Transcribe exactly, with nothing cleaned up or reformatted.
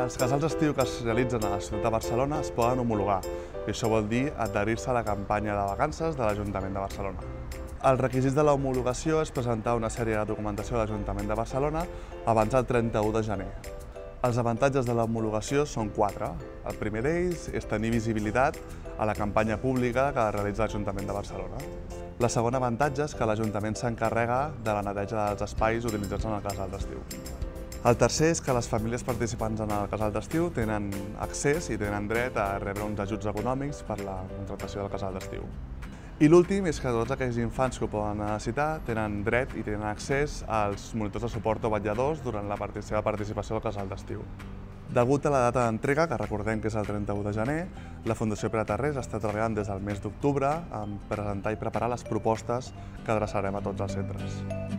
Els casals d'estiu que es realitzen a la ciutat de Barcelona es poden homologar, i això vol dir adherir-se a la campanya de vacances de l'Ajuntament de Barcelona. Els requisits de l'homologació és presentar una sèrie de documentació a l'Ajuntament de Barcelona abans del trenta-u de gener. Els avantatges de l'homologació són quatre. El primer d'ells és tenir visibilitat a la campanya pública que realitza l'Ajuntament de Barcelona. La segona avantatge és que l'Ajuntament s'encarrega de la neteja dels espais utilitzats en el casal d'estiu. El tercer és que les famílies participants en el casal d'estiu tenen accés i tenen dret a rebre uns ajuts econòmics per la contractació del casal d'estiu. I l'últim és que tots aquells infants que ho poden necessitar tenen dret i tenen accés als monitors de suport o vetlladors durant la seva participació al casal d'estiu. Degut a la data d'entrega, que recordem que és el trenta-u de gener, la Fundació Pere Tarrés està treballant des del mes d'octubre en presentar i preparar les propostes que adreçarem a tots els centres.